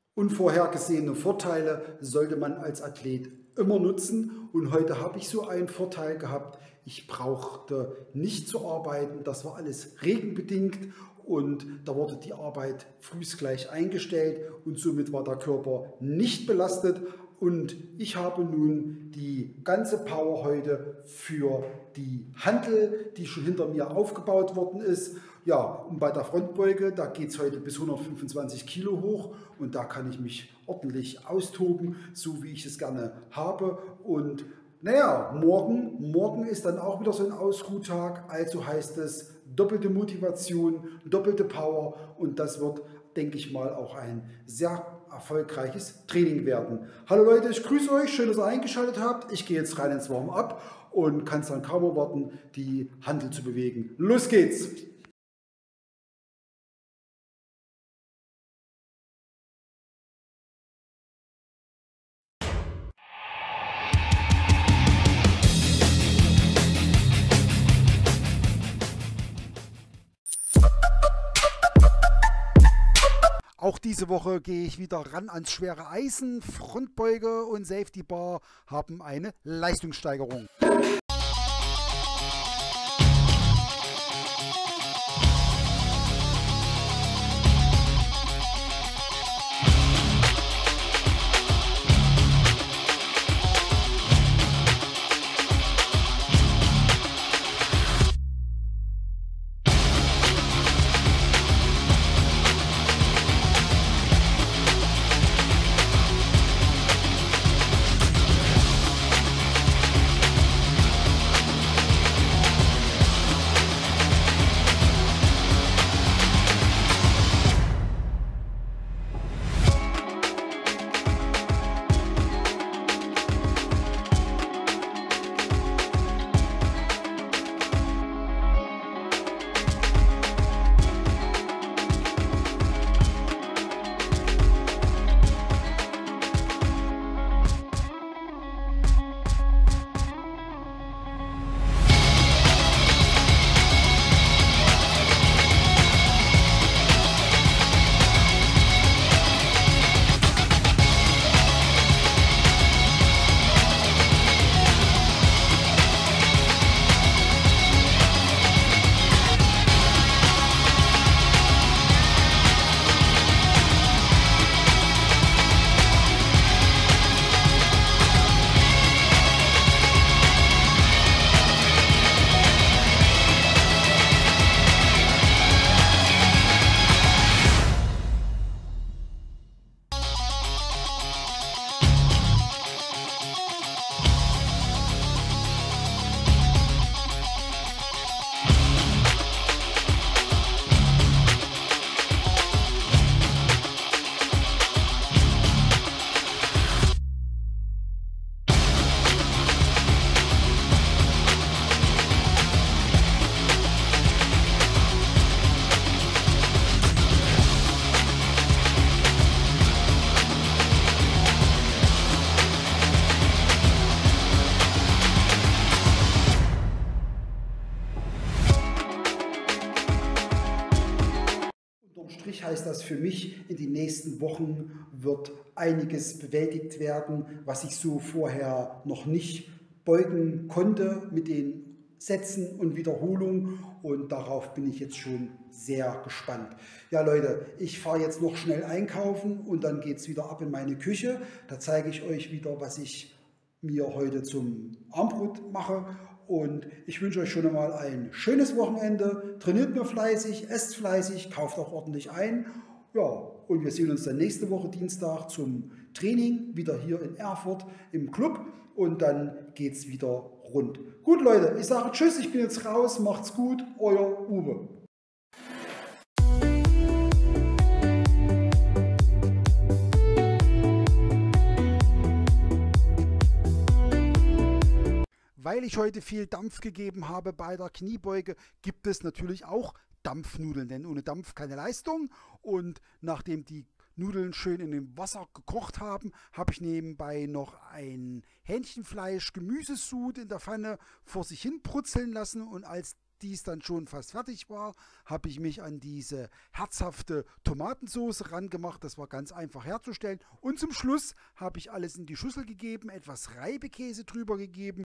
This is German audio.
Unvorhergesehene Vorteile sollte man als Athlet immer nutzen, und heute habe ich so einen Vorteil gehabt. Ich brauchte nicht zu arbeiten, das war alles regenbedingt, und da wurde die Arbeit frühs gleich eingestellt und somit war der Körper nicht belastet, und ich habe nun die ganze Power heute für die Hantel, die schon hinter mir aufgebaut worden ist. Ja, und bei der Frontbeuge, da geht es heute bis 125 Kilo hoch, und da kann ich mich ordentlich austoben, so wie ich es gerne habe. Und naja, morgen ist dann auch wieder so ein Ausruhtag, also heißt es doppelte Motivation, doppelte Power, und das wird, denke ich mal, auch ein sehr erfolgreiches Training werden. Hallo Leute, ich grüße euch, schön, dass ihr eingeschaltet habt. Ich gehe jetzt rein ins Warm-up und kann es dann kaum erwarten, die Hantel zu bewegen. Los geht's! Auch diese Woche gehe ich wieder ran ans schwere Eisen. Frontbeuge und Safety Bar haben eine Leistungssteigerung. Strich heißt das für mich, in den nächsten Wochen wird einiges bewältigt werden, was ich so vorher noch nicht beugen konnte mit den Sätzen und Wiederholungen, und darauf bin ich jetzt schon sehr gespannt. Ja Leute, ich fahre jetzt noch schnell einkaufen und dann geht es wieder ab in meine Küche. Da zeige ich euch wieder, was ich mir heute zum Abendbrot mache. Und ich wünsche euch schon einmal ein schönes Wochenende. Trainiert mir fleißig, esst fleißig, kauft auch ordentlich ein. Ja, und wir sehen uns dann nächste Woche Dienstag zum Training, wieder hier in Erfurt im Club. Und dann geht es wieder rund. Gut Leute, ich sage Tschüss, ich bin jetzt raus, macht's gut, euer Uwe. Weil ich heute viel Dampf gegeben habe bei der Kniebeuge, gibt es natürlich auch Dampfnudeln, denn ohne Dampf keine Leistung. Und nachdem die Nudeln schön in dem Wasser gekocht haben, habe ich nebenbei noch ein Hähnchenfleisch-Gemüsesud in der Pfanne vor sich hin brutzeln lassen, und als die es dann schon fast fertig war, habe ich mich an diese herzhafte Tomatensauce rangemacht. Das war ganz einfach herzustellen. Und zum Schluss habe ich alles in die Schüssel gegeben, etwas Reibekäse drüber gegeben